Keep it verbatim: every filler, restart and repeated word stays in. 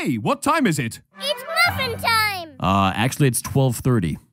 Hey, what time is it? It's muffin time! Uh, actually, it's twelve thirty.